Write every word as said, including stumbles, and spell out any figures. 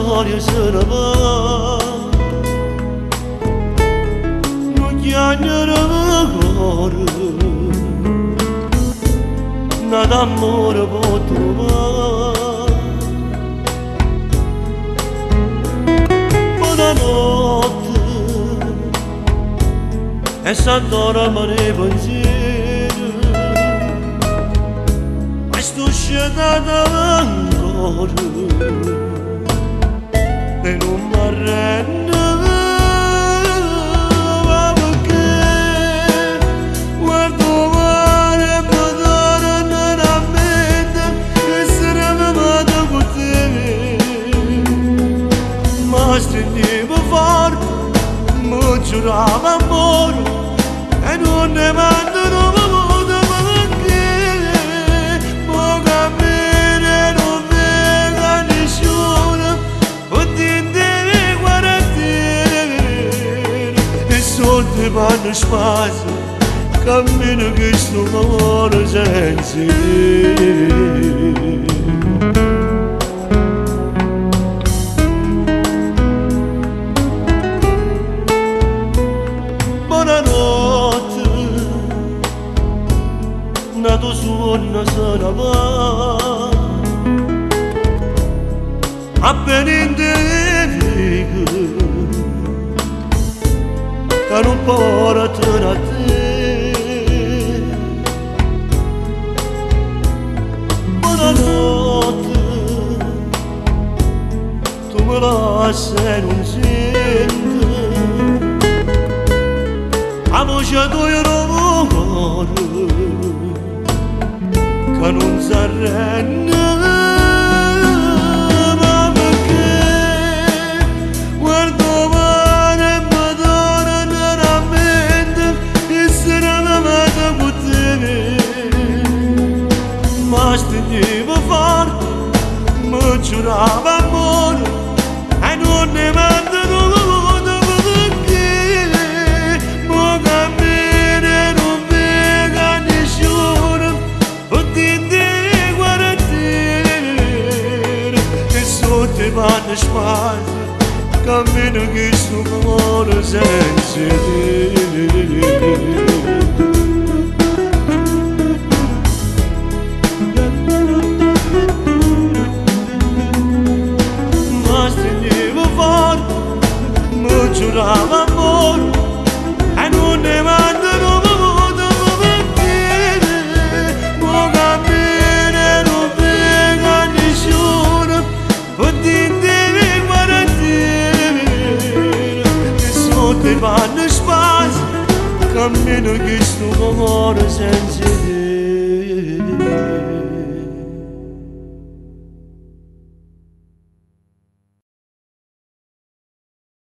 storia se ne va, non chiagnerà cuore, nada amore può trovare. Buonanotte, e s'addora mare pensiero, e sto scendendo ancora, e non mi arrendo, ma perché guardo male e mi tornano a mente essere amata con te, ma stringevo forte, mi giurava amore e non ne mandano modo, ma perché può camminare non venga nessuno o ti deve guardare e sotto vanno spazio cammino che sto amore senza te. Buonanotte, nato suona se ne va, appena in te che non portano a te. Buonanotte, tu me lasci e non senti la voce tua rumore che non si arrende, ma perché guardo male e mi torna a mente essere amata con te, ma stringevo forte, mi giurava amore e non ne mandano modo, perché può camminare non venga nessuno o ti deve guardare e sotto vanno spazio cammino che sto amore senza te. Giurava amore e non ne mandano modo, perché può camminare non venga nessuno o ti deve guardare e sotto vanno spazio cammino che sto amore senza te.